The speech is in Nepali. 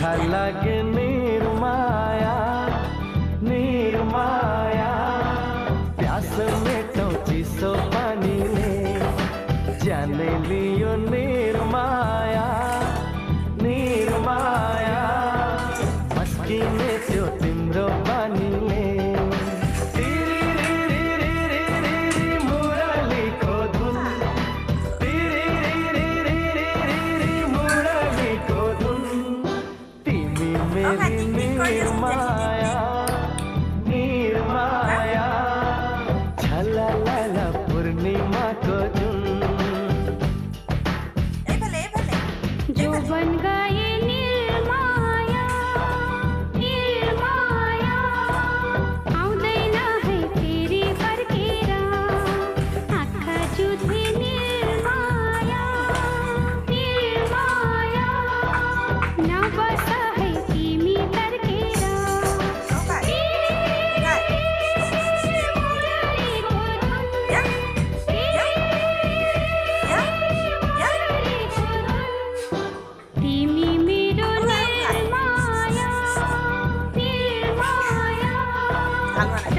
लागे निर्माया निर्माया प्यास मेटो चिसो पानीले जाने लियो निर्माया निर्माया मस्किने त्यो तिम्रो पानीले मुरलीको धुन मुरलीको धुन तिमी मेरी निर्माया निर्माया छलाला पूर्णिमाको जुन जो बन गए निर्माया निर्माया आउँदैन है फेरि फर्केर आँखा जुझे निर्माया निर्माया नबस है तिमी तर्केर तिमी मेरो निर्माया निर्माया